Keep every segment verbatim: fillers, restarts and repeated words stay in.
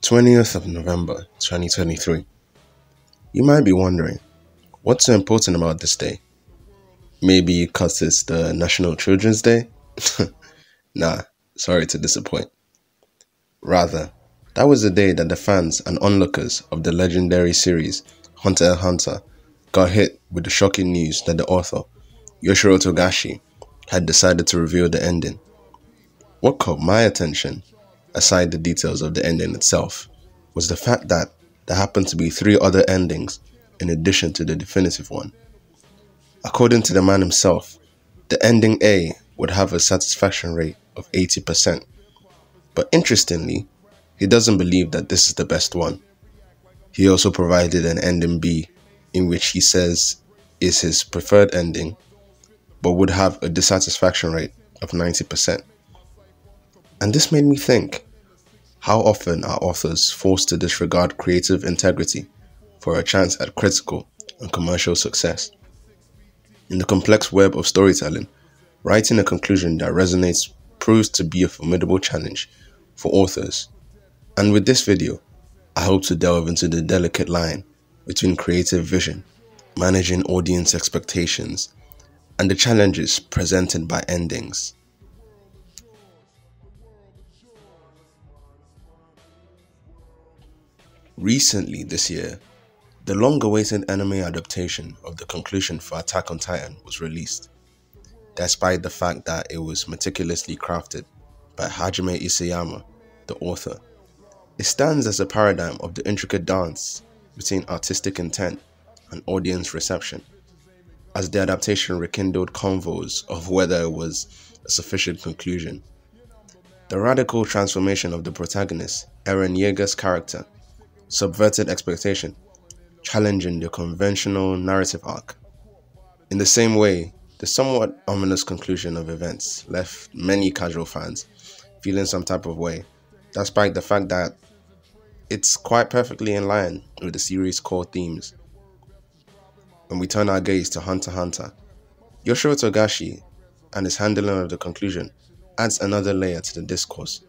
twentieth of November twenty twenty-three. You might be wondering, what's so important about this day? Maybe because it's the National Children's Day? Nah, sorry to disappoint. Rather, that was the day that the fans and onlookers of the legendary series Hunter x Hunter got hit with the shocking news that the author, Yoshiro Togashi, had decided to reveal the ending. What caught my attention, aside the details of the ending itself, was the fact that there happened to be three other endings in addition to the definitive one. According to the man himself, the ending A would have a satisfaction rate of eighty percent. But interestingly, he doesn't believe that this is the best one. He also provided an ending B, in which he says is his preferred ending, but would have a dissatisfaction rate of ninety percent. And this made me think, how often are authors forced to disregard creative integrity for a chance at critical and commercial success? In the complex web of storytelling, writing a conclusion that resonates proves to be a formidable challenge for authors. And with this video, I hope to delve into the delicate line between creative vision, managing audience expectations, and the challenges presented by endings. Recently this year, the long-awaited anime adaptation of the conclusion for Attack on Titan was released. Despite the fact that it was meticulously crafted by Hajime Isayama, the author, it stands as a paradigm of the intricate dance between artistic intent and audience reception, as the adaptation rekindled convos of whether it was a sufficient conclusion. The radical transformation of the protagonist, Eren Yeager's character, subverted expectation, challenging the conventional narrative arc. In the same way, the somewhat ominous conclusion of events left many casual fans feeling some type of way, despite the fact that it's quite perfectly in line with the series' core themes. When we turn our gaze to Hunter x Hunter, Yoshiro Togashi and his handling of the conclusion adds another layer to the discourse.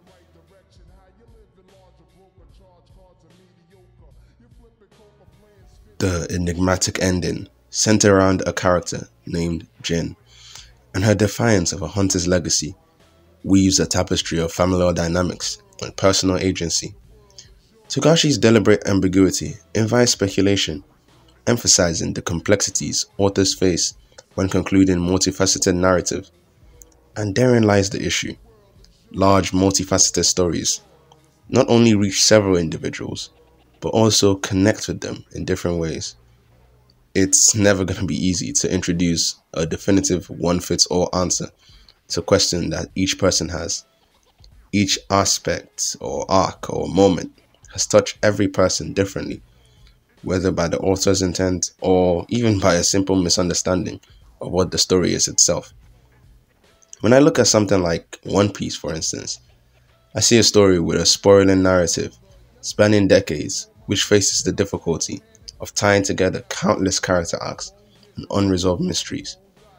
The enigmatic ending centered around a character named Jin, and her defiance of a hunter's legacy weaves a tapestry of familial dynamics and personal agency. Togashi's deliberate ambiguity invites speculation, emphasizing the complexities authors face when concluding multifaceted narrative. And therein lies the issue. Large, multifaceted stories not only reach several individuals, but also connect with them in different ways. It's never going to be easy to introduce a definitive one-fits-all answer to a question that each person has. Each aspect or arc or moment has touched every person differently, whether by the author's intent or even by a simple misunderstanding of what the story is itself. When I look at something like One Piece, for instance, I see a story with a sprawling narrative spanning decades, which faces the difficulty of tying together countless character arcs and unresolved mysteries.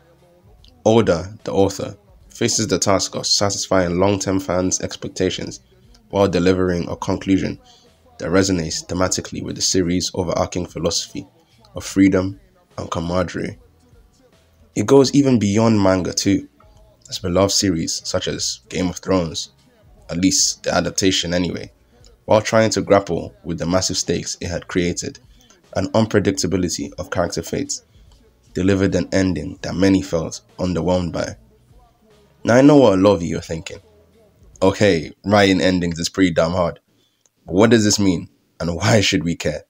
Oda, the author, faces the task of satisfying long-term fans' expectations while delivering a conclusion that resonates thematically with the series' overarching philosophy of freedom and camaraderie. It goes even beyond manga too, as beloved series such as Game of Thrones, at least the adaptation anyway, while trying to grapple with the massive stakes it had created and unpredictability of character fates, delivered an ending that many felt underwhelmed by. Now I know what a lot of you are thinking. Okay, writing endings is pretty damn hard. But what does this mean, and why should we care?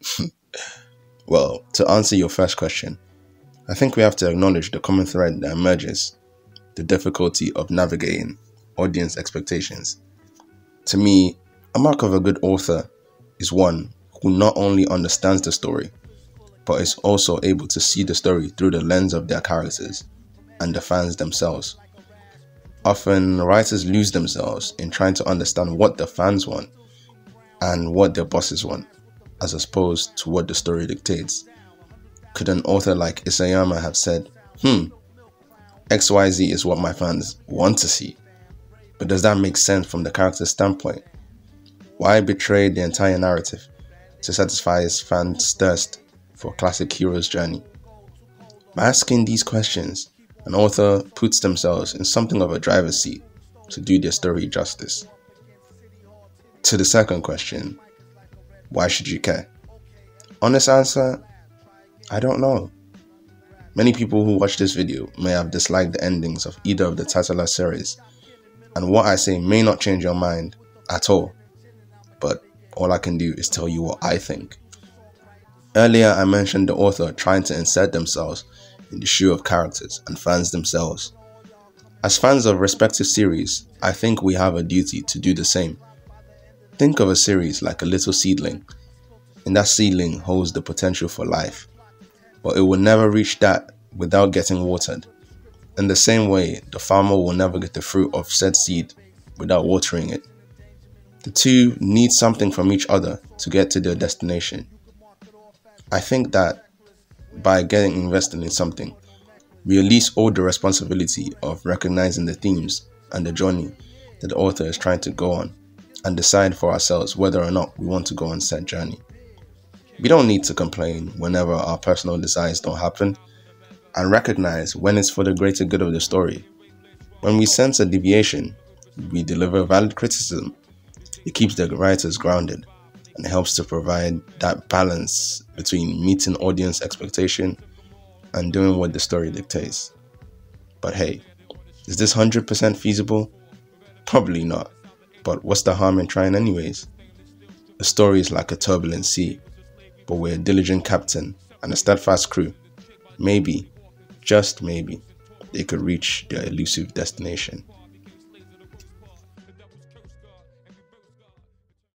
Well, to answer your first question, I think we have to acknowledge the common thread that emerges: the difficulty of navigating audience expectations. To me, a mark of a good author is one who not only understands the story, but is also able to see the story through the lens of their characters and the fans themselves. Often, writers lose themselves in trying to understand what the fans want and what their bosses want, as opposed to what the story dictates. Could an author like Isayama have said, hmm, X Y Z is what my fans want to see, but does that make sense from the character's standpoint? Why betray the entire narrative to satisfy his fans' thirst for a classic hero's journey? By asking these questions, an author puts themselves in something of a driver's seat to do their story justice. To the second question, why should you care? Honest answer, I don't know. Many people who watch this video may have disliked the endings of either of the titular series, and what I say may not change your mind at all, but all I can do is tell you what I think. Earlier I mentioned the author trying to insert themselves in the shoe of characters and fans themselves. As fans of respective series, I think we have a duty to do the same. Think of a series like a little seedling. And that seedling holds the potential for life, but it will never reach that without getting watered. In the same way, the farmer will never get the fruit of said seed without watering it. The two need something from each other to get to their destination. I think that by getting invested in something, we release all the responsibility of recognizing the themes and the journey that the author is trying to go on, and decide for ourselves whether or not we want to go on said journey. We don't need to complain whenever our personal desires don't happen, and recognize when it's for the greater good of the story. When we sense a deviation, we deliver valid criticism. It keeps the writers grounded and helps to provide that balance between meeting audience expectation and doing what the story dictates. But hey, is this one hundred percent feasible? Probably not, but what's the harm in trying anyways? A story is like a turbulent sea, but with a diligent captain and a steadfast crew, maybe, just maybe, they could reach their elusive destination.